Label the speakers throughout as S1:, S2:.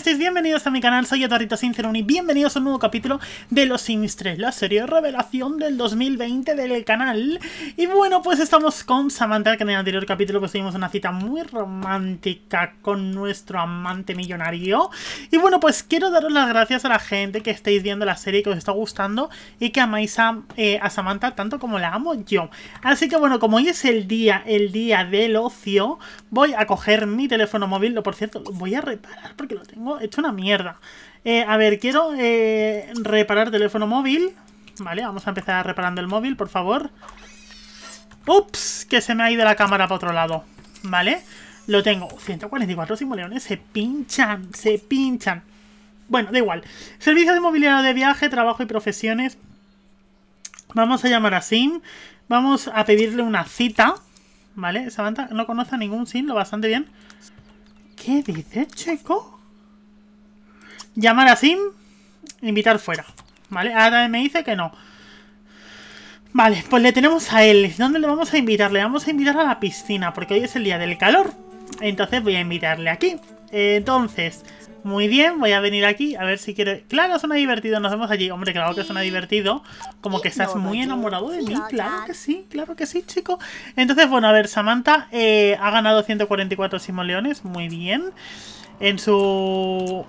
S1: estáis? Bienvenidos a mi canal, soy Eduardito Sincero y bienvenidos a un nuevo capítulo de Los Sims 3, la serie revelación del 2020 del canal. Y bueno, pues estamos con Samantha, que en el anterior capítulo pues tuvimos una cita muy romántica con nuestro amante millonario. Y bueno, pues quiero daros las gracias a la gente que estáis viendo la serie, que os está gustando y que amáis a Samantha tanto como la amo yo. Así que bueno, como hoy es el día del ocio, voy a coger mi teléfono móvil. Por cierto, lo voy a reparar porque lo tengo hecho una mierda. A ver, quiero reparar teléfono móvil. Vale, vamos a empezar reparando el móvil, por favor. Ups, que se me ha ido la cámara para otro lado. Vale, lo tengo. 144 simoleones, se pinchan. Bueno, da igual. Servicio de mobiliario de viaje, trabajo y profesiones. Vamos a llamar a Sim. Vamos a pedirle una cita. Vale, Samantha no conoce a ningún Sim, lo bastante bien. ¿Qué dice, chico? Llamar a Sim, invitar fuera. Vale, ahora me dice que no. Vale, pues le tenemos a él. ¿Dónde le vamos a invitar? Le vamos a invitar a la piscina, porque hoy es el día del calor. Entonces voy a invitarle aquí. Entonces, muy bien, voy a venir aquí a ver si quiere... Claro, suena divertido, nos vemos allí. Hombre, claro que suena divertido. Como que estás muy enamorado de mí. Claro que sí, chico. Entonces, bueno, a ver, Samantha ha ganado 144 simoleones. Muy bien. En su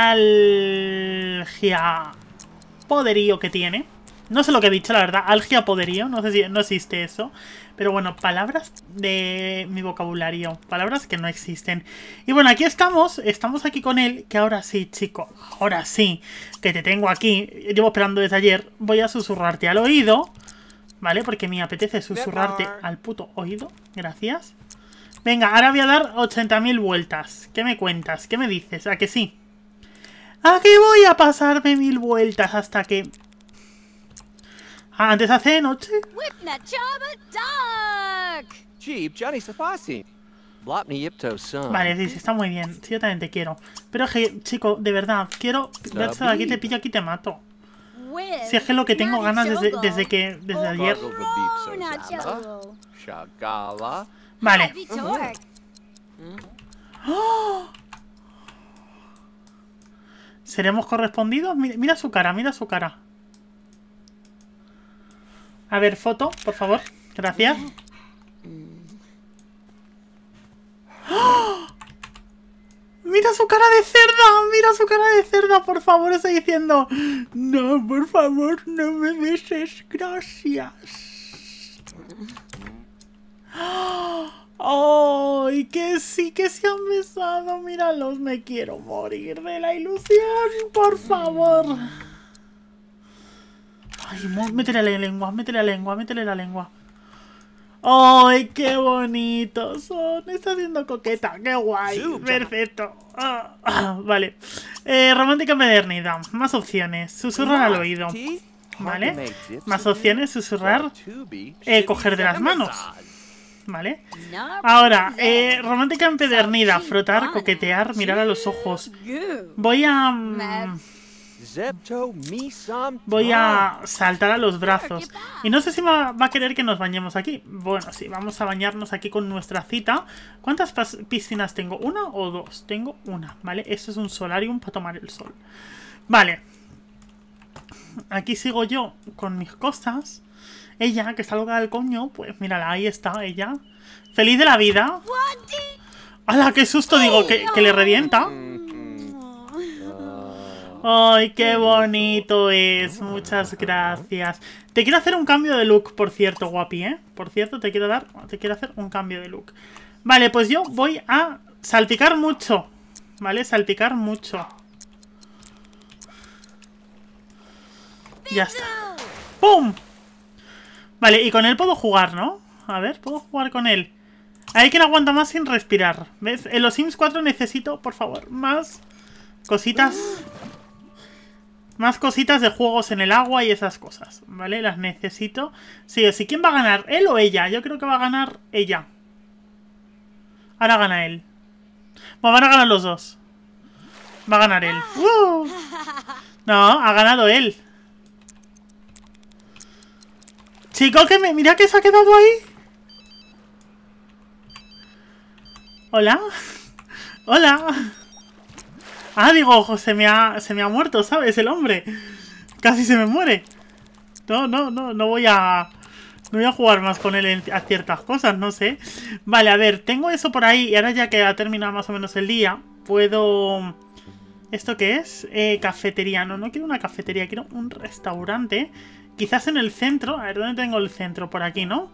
S1: algia poderío que tiene. No sé lo que he dicho, la verdad. Algia poderío, no sé si no existe eso. Pero bueno, palabras de mi vocabulario. Palabras que no existen. Y bueno, aquí estamos aquí con él. Que ahora sí, chico. Ahora sí, que te tengo aquí. Llevo esperando desde ayer. Voy a susurrarte al oído. ¿Vale? Porque me apetece susurrarte al puto oído. Gracias. Venga, ahora voy a dar 80.000 vueltas. ¿Qué me cuentas? ¿Qué me dices? ¿A que sí? Aquí voy a pasarme 1000 vueltas hasta que... antes hace de noche. Vale, sí, está muy bien. Sí, yo también te quiero. Pero es que, chico, de verdad, quiero verse de aquí, te pillo aquí, te mato. Si es que es lo que tengo ganas desde ayer. Vale. ¡Oh! ¿Seremos correspondidos? Mira su cara, mira su cara. A ver, foto, por favor. Gracias. ¡Oh! Mira su cara de cerda, por favor, estoy diciendo. No, por favor, no me beses, gracias. ¡Ay, que sí se han besado! Míralos, me quiero morir de la ilusión, por favor. Ay, métele la lengua. ¡Ay, qué bonitos son! Está haciendo coqueta, qué guay. Perfecto. Vale. Romántica empedernida. Más opciones. Susurrar al oído. Vale. Más opciones. Susurrar. Coger de las manos. Vale. Ahora, romántica empedernida. Frotar, coquetear, mirar a los ojos. Voy a saltar a los brazos. Y no sé si va a querer que nos bañemos aquí. Bueno, sí, vamos a bañarnos aquí con nuestra cita. ¿Cuántas piscinas tengo? ¿Una o dos? Tengo una, ¿vale? Esto es un solarium para tomar el sol. Vale. Aquí sigo yo con mis cosas. Ella, que está loca del coño, pues mírala, ahí está ella. Feliz de la vida. ¡Hala, qué susto! Digo, que le revienta. ¡Ay, qué bonito es! Muchas gracias. Te quiero hacer un cambio de look, por cierto, guapi, ¿eh? Por cierto, te quiero hacer un cambio de look. Vale, pues yo voy a salpicar mucho. ¿Vale? Salpicar mucho. Ya está. ¡Pum! Vale, y con él puedo jugar, ¿no? A ver, puedo jugar con él. Hay quien aguanta más sin respirar. ¿Ves? En los Sims 4 necesito, por favor, más cositas. Más cositas de juegos en el agua y esas cosas, ¿vale? Las necesito. Sí, sí. ¿Quién va a ganar? ¿Él o ella? Yo creo que va a ganar ella. Ahora gana él. Bueno, van a ganar los dos. Va a ganar él. No, ha ganado él. Chico, que mira que se ha quedado ahí. Hola. Hola. Ah, digo, se me ha muerto, ¿sabes? El hombre. Casi se me muere. No voy a... No voy a jugar más con él a ciertas cosas, no sé. Vale, a ver, tengo eso por ahí. Y ahora ya que ha terminado más o menos el día, puedo... ¿Esto qué es? Cafetería. No quiero una cafetería, quiero un restaurante. Quizás en el centro. A ver, ¿dónde tengo el centro? Por aquí, ¿no?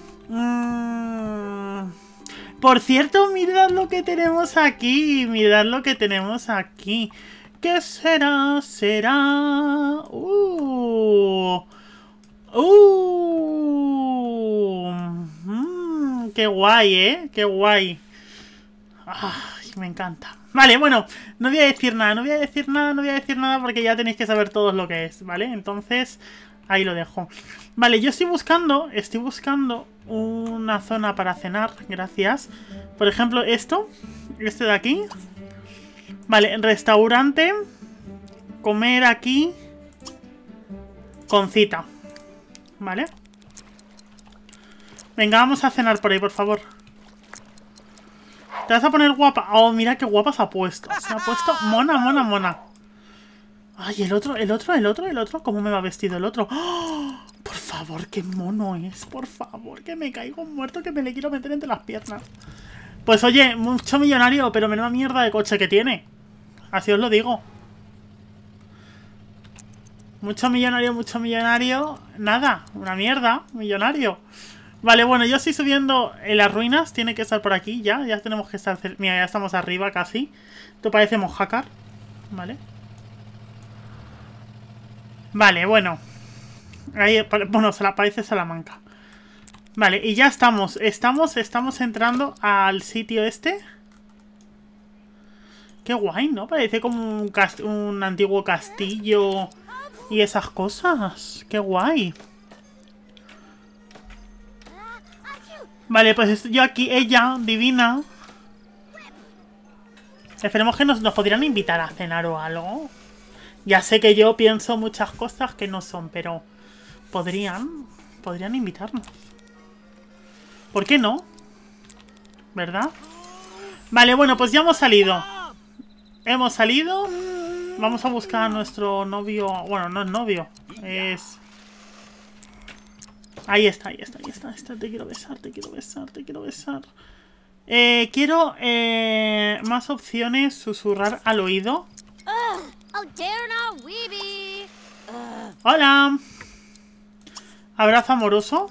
S1: Por cierto, mirad lo que tenemos aquí. Mirad lo que tenemos aquí. ¿Qué será? Será... qué guay, ¿eh? Qué guay. Ay, me encanta. Vale, bueno, no voy a decir nada, no voy a decir nada porque ya tenéis que saber todos lo que es, ¿vale? Entonces, ahí lo dejo. Vale, yo estoy buscando una zona para cenar, gracias. Por ejemplo, este de aquí. Vale, restaurante. Comer aquí. Con cita. ¿Vale? Venga, vamos a cenar por ahí, por favor. ¿Te vas a poner guapa? Oh, mira qué guapa se ha puesto. Se ha puesto mona. Ay, el otro. ¿Cómo me va vestido el otro? ¡Oh! Por favor, qué mono es. Por favor, que me caigo muerto, que me le quiero meter entre las piernas. Pues oye, mucho millonario, pero menuda mierda de coche que tiene. Así os lo digo. Mucho millonario. Nada, una mierda, millonario. Vale, bueno, yo estoy subiendo en las ruinas. Tiene que estar por aquí ya. Ya tenemos que estar... Mira, ya estamos arriba casi. Esto parece Mojácar. Vale. Vale, bueno. Ahí, bueno, se la parece Salamanca. Vale, y ya estamos. Estamos entrando al sitio este. Qué guay, ¿no? Parece como un antiguo castillo y esas cosas. Qué guay. Vale, pues yo aquí, ella, divina. Esperemos que nos podrían invitar a cenar o algo. Ya sé que yo pienso muchas cosas que no son, pero podrían invitarnos. ¿Por qué no? ¿Verdad? Vale, bueno, pues ya hemos salido. Vamos a buscar a nuestro novio. Bueno, no es novio. Es... Ahí está. Te quiero besar. Quiero más opciones. Susurrar al oído. Hola. Abrazo amoroso.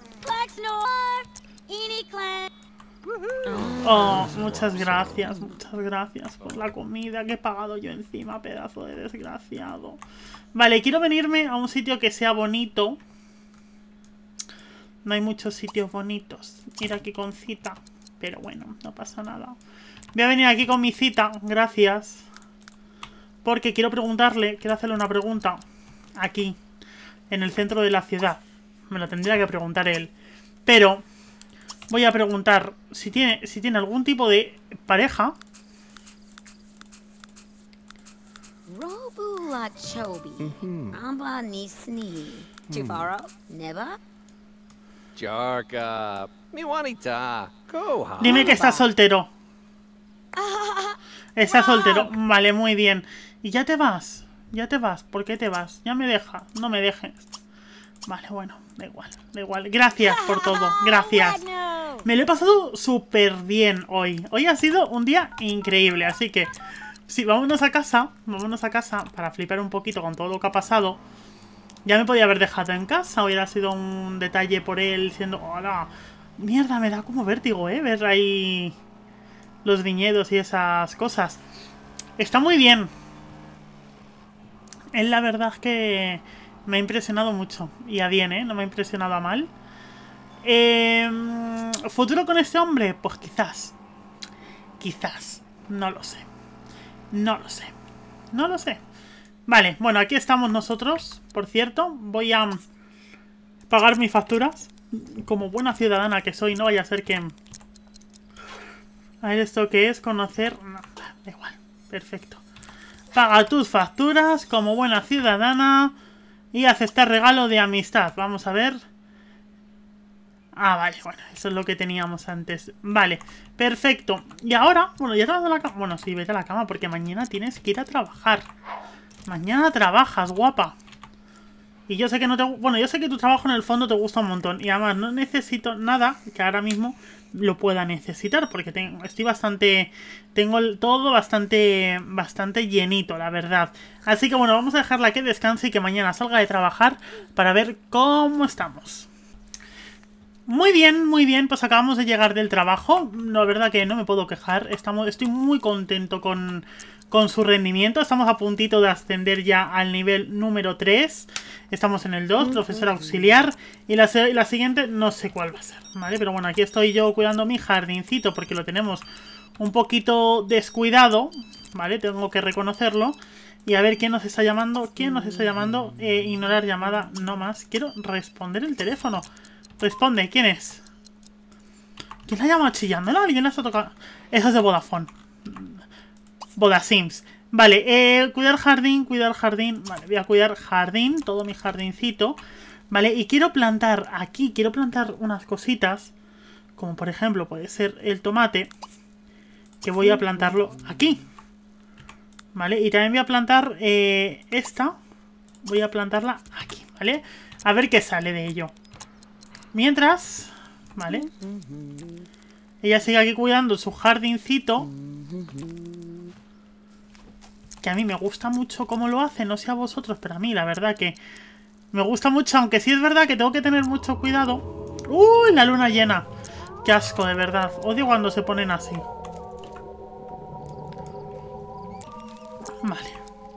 S1: Oh, muchas gracias por la comida que he pagado yo encima, pedazo de desgraciado. Vale, quiero venirme a un sitio que sea bonito. No hay muchos sitios bonitos. Ir aquí con cita. Pero bueno, no pasa nada. Voy a venir aquí con mi cita, gracias. Porque quiero hacerle una pregunta. Aquí, en el centro de la ciudad. Me lo tendría que preguntar él. Pero voy a preguntar si tiene algún tipo de pareja. Dime que estás soltero. Estás soltero. Vale, muy bien. ¿Y ya te vas? ¿Por qué te vas? Ya me deja. No me dejes. Vale, bueno, da igual. Gracias por todo, gracias. Me lo he pasado súper bien hoy. Hoy ha sido un día increíble, así que... Sí, vámonos a casa para flipar un poquito con todo lo que ha pasado. Ya me podía haber dejado en casa, hubiera sido un detalle por él siendo... ¡Hola! Mierda, me da como vértigo, ver ahí los viñedos y esas cosas. Está muy bien. Es la verdad que... me ha impresionado mucho. Y a bien, no me ha impresionado a mal. ¿Futuro con este hombre? Pues quizás. No lo sé. Vale, bueno, aquí estamos nosotros. Por cierto, voy a pagar mis facturas. Como buena ciudadana que soy, no vaya a ser que... A ver, ¿esto qué es? Conocer... No, da igual. Perfecto. Paga tus facturas como buena ciudadana... Y aceptar regalo de amistad. Vamos a ver. Ah, vale, bueno, eso es lo que teníamos antes. Vale, perfecto. Y ahora, bueno, ya te vas a la cama. Bueno, sí, vete a la cama porque mañana tienes que ir a trabajar. Mañana trabajas, guapa. Y yo sé que no te... Bueno, yo sé que tu trabajo en el fondo te gusta un montón. Y además no necesito nada que ahora mismo lo pueda necesitar. Porque estoy bastante... Tengo todo bastante llenito, la verdad. Así que bueno, vamos a dejarla que descanse y que mañana salga de trabajar para ver cómo estamos. Muy bien, pues acabamos de llegar del trabajo. La verdad que no me puedo quejar. Estoy muy contento con su rendimiento. Estamos a puntito de ascender ya al nivel número 3. Estamos en el 2, profesor auxiliar. Y la siguiente no sé cuál va a ser, ¿vale? Pero bueno, aquí estoy yo cuidando mi jardincito porque lo tenemos un poquito descuidado, ¿vale? Tengo que reconocerlo. Y a ver quién nos está llamando. ¿Quién nos está llamando? Ignorar llamada, no más. Quiero responder el teléfono. Responde, ¿quién es? ¿Quién la llama chillando? ¿No? ¿Alguien la está tocando? Eso es de Vodafone. Vodasims. Vale, cuidar jardín. Vale, voy a cuidar jardín, todo mi jardincito. Vale, y quiero plantar aquí, quiero plantar unas cositas. Como por ejemplo puede ser el tomate. Que voy a plantarlo aquí. Vale, y también voy a plantar esta. Voy a plantarla aquí, ¿vale? A ver qué sale de ello. Mientras, ¿vale? Ella sigue aquí cuidando su jardincito. Que a mí me gusta mucho cómo lo hace, no sé a vosotros, pero a mí la verdad que me gusta mucho, aunque sí es verdad que tengo que tener mucho cuidado. ¡Uy! La luna llena. Qué asco, de verdad. Odio cuando se ponen así. Vale.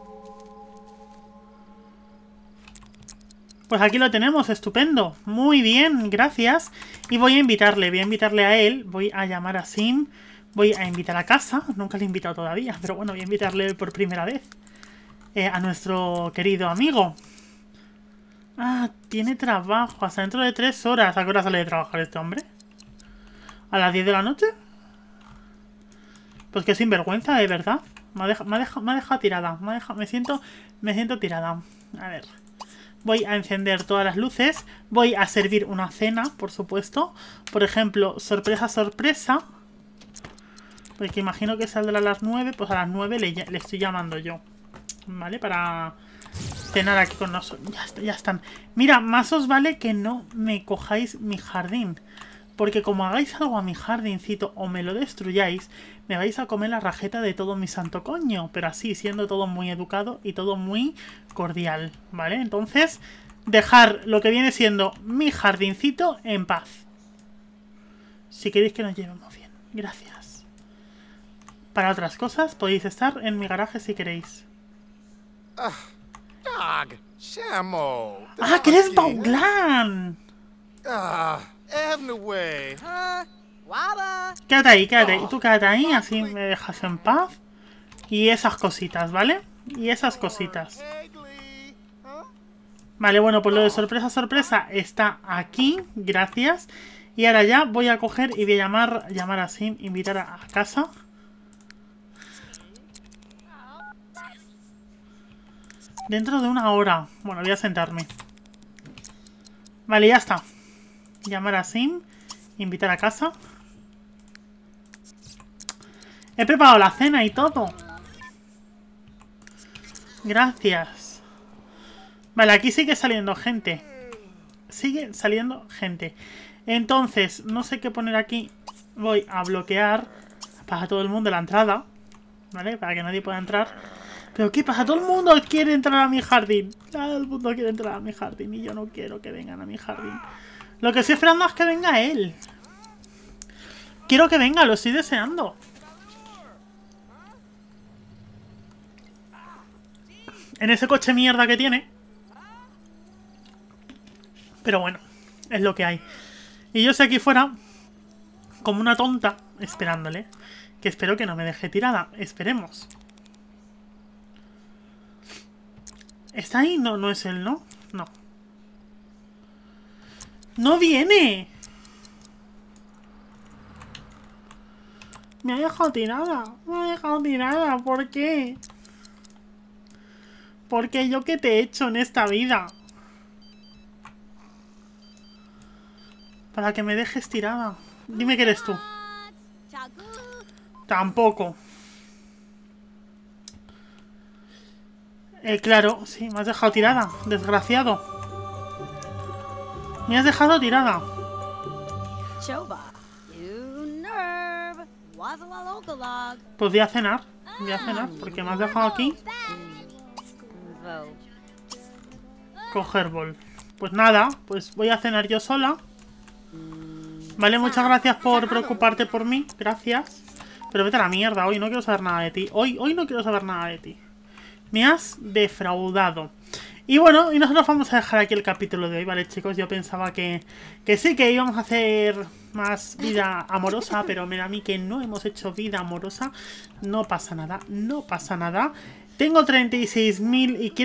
S1: Pues aquí lo tenemos, estupendo. Muy bien, gracias. Y voy a invitarle a él. Voy a llamar a Sim. Voy a invitar a casa. Nunca le he invitado todavía, pero bueno, voy a invitarle por primera vez. A nuestro querido amigo. Ah, tiene trabajo hasta dentro de 3 horas. ¿A qué hora sale de trabajar este hombre? ¿A las 10 de la noche? Pues que sinvergüenza, de verdad. Me ha dejado tirada. Me siento tirada. A ver. Voy a encender todas las luces. Voy a servir una cena, por supuesto. Por ejemplo, sorpresa, sorpresa. Porque imagino que saldrá a las 9. Pues a las 9 le estoy llamando yo. ¿Vale? Para cenar aquí con nosotros. Ya están. Mira, más os vale que no me cojáis mi jardín. Porque como hagáis algo a mi jardincito o me lo destruyáis, me vais a comer la rajeta de todo mi santo coño. Pero así, siendo todo muy educado y todo muy cordial, ¿vale? Entonces, dejar lo que viene siendo mi jardincito en paz. Si queréis que nos llevemos bien. Gracias. Para otras cosas, podéis estar en mi garaje si queréis.
S2: Dog, Shamo.
S1: ¡Ah, que eres Bauglan!
S2: Way, huh? Wada.
S1: Quédate ahí, quédate ahí. Tú quédate ahí, así me dejas en paz. Y esas cositas, ¿vale? Y esas cositas. Vale, bueno, pues lo de sorpresa, sorpresa está aquí. Gracias. Y ahora ya voy a coger y voy a llamar a Sim, invitar a casa. Dentro de 1 hora. Bueno, voy a sentarme. Vale, ya está. Llamar a Sim, invitar a casa. He preparado la cena y todo. Gracias. Vale, aquí sigue saliendo gente. Sigue saliendo gente. Entonces, no sé qué poner aquí. Voy a bloquear para todo el mundo la entrada. ¿Vale? Para que nadie pueda entrar. ¿Pero qué pasa? Todo el mundo quiere entrar a mi jardín. Todo el mundo quiere entrar a mi jardín. Y yo no quiero que vengan a mi jardín. Lo que estoy esperando es que venga él. Quiero que venga, lo estoy deseando. En ese coche mierda que tiene. Pero bueno, es lo que hay. Y yo estoy aquí fuera, como una tonta, esperándole. Que espero que no me deje tirada. Esperemos. ¿Está ahí? No, no es él, ¿no? No. ¡No viene! Me ha dejado tirada. Me ha dejado tirada. ¿Por qué? Porque yo qué te he hecho en esta vida. Para que me dejes tirada. Dime que eres tú. Tampoco. Claro, sí, me has dejado tirada. Desgraciado. Me has dejado tirada. Pues voy a cenar. Voy a cenar, porque me has dejado aquí. Coger bol. Pues nada, pues voy a cenar yo sola. Vale, muchas gracias por preocuparte por mí. Gracias. Pero vete a la mierda, hoy no quiero saber nada de ti. Hoy no quiero saber nada de ti. Me has defraudado. Y bueno, y nosotros vamos a dejar aquí el capítulo de hoy, ¿vale, chicos? Yo pensaba que sí, que íbamos a hacer más vida amorosa, pero mira, a mí que no hemos hecho vida amorosa. No pasa nada, no pasa nada. Tengo 36.000 y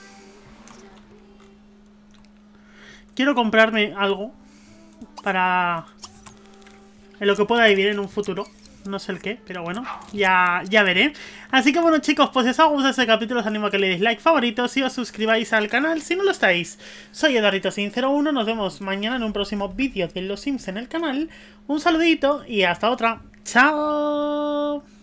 S1: quiero comprarme algo para en lo que pueda vivir en un futuro. No sé el qué, pero bueno, ya veré. Así que bueno, chicos, pues si os ha gustado este capítulo os animo a que le deis like, favoritos y os suscribáis al canal si no lo estáis. Soy Eduardito101, nos vemos mañana en un próximo vídeo de Los Sims en el canal. Un saludito y hasta otra. ¡Chao!